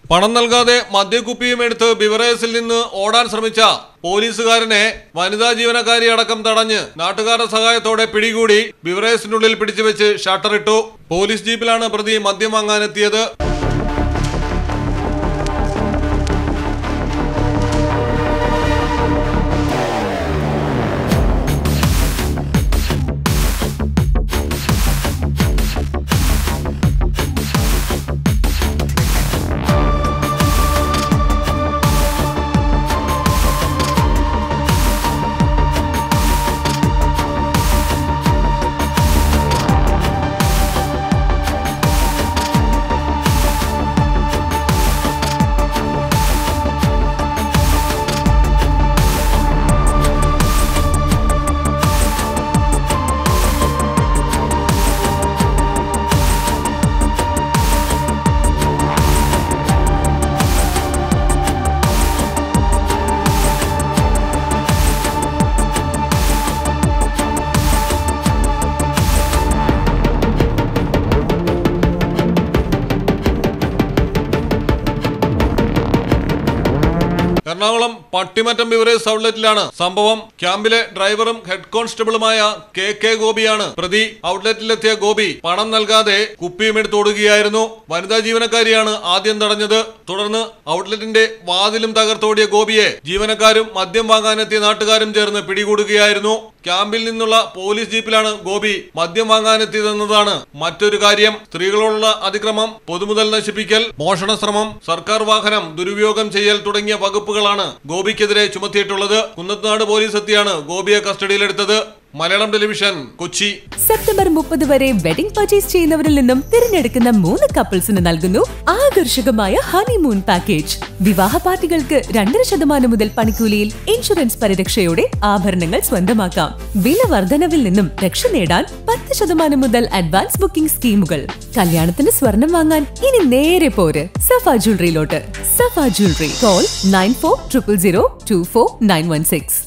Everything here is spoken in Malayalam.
പണം നൽകാതെ മദ്യക്കുപ്പിയും എടുത്ത് ബിവറേഴ്സിൽ നിന്ന് ഓടാൻ ശ്രമിച്ച പോലീസുകാരനെ വനിതാ ജീവനക്കാരി അടക്കം തടഞ്ഞ് നാട്ടുകാരുടെ സഹായത്തോടെ പിടികൂടി ബിവറേഴ്സിനുള്ളിൽ പിടിച്ചുവെച്ച് ഷട്ടറിട്ടു. പോലീസ് ജീപ്പിലാണ് പ്രതി മദ്യം വാങ്ങാനെത്തിയത്. എറണാകുളം പട്ടിമറ്റം ബിവറേജ് ഔട്ട്ലെറ്റിലാണ് സംഭവം. ക്യാമ്പിലെ ഡ്രൈവറും ഹെഡ് കോൺസ്റ്റബിളുമായ കെ ഗോപിയാണ് പ്രതി. ഔട്ട്ലെറ്റിലെത്തിയ ഗോപി പണം നൽകാതെ കുപ്പിയും എടുത്തോടുകയായിരുന്നു. വനിതാ ജീവനക്കാരിയാണ് ആദ്യം തടഞ്ഞത്. തുടർന്ന് ഔട്ട്ലെറ്റിന്റെ വാതിലും തകർത്തോടിയ ഗോപിയെ ജീവനക്കാരും മദ്യം വാങ്ങാനെത്തിയ നാട്ടുകാരും ചേർന്ന് പിടികൂടുകയായിരുന്നു. ക്യാമ്പിൽ നിന്നുള്ള പോലീസ് ജീപ്പിലാണ് ഗോപി മദ്യം വാങ്ങാനെത്തിയതെന്നതാണ് മറ്റൊരു കാര്യം. സ്ത്രീകളോടുള്ള അതിക്രമം, പൊതുമുതൽ നശിപ്പിക്കൽ, മോഷണ ശ്രമം, സർക്കാർ വാഹനം ദുരുപയോഗം ചെയ്യൽ തുടങ്ങിയ വകുപ്പുകളാണ് ഗോപിക്കെതിരെ ചുമത്തിയിട്ടുള്ളത്. കുന്നത്തുനാട് പോലീസ് എത്തിയാണ് ഗോപിയെ കസ്റ്റഡിയിലെടുത്തത്. മലയാളം ടെലിവിഷൻ, കൊച്ചി. സെപ്റ്റംബർ 30 വരെ വെഡിംഗ് പർച്ചേസ് ചെയ്യുന്നവരിൽ നിന്നും തിരഞ്ഞെടുക്കുന്ന 3 കപ്പിൾസിന് നൽകുന്നു ആകർഷകമായ ഹണിമൂൺ പാക്കേജ്. വിവാഹ പാർട്ടികൾക്ക് 2% മുതൽ പണിക്കൂലിയിൽ ഇൻഷുറൻസ് പരിരക്ഷയോടെ ആഭരണങ്ങൾ സ്വന്തമാക്കാം. വില വർധനവിൽ നിന്നും രക്ഷ നേടാൻ 10% മുതൽ അഡ്വാൻസ് ബുക്കിംഗ് സ്കീമുകൾ. കല്യാണത്തിന് സ്വർണം വാങ്ങാൻ ഇനി നേരെ പോര് സഫ ജ്വല്ലറിയിലോട്ട്. സഫ ജ്വല്ലറി. കോൾ 9400024916.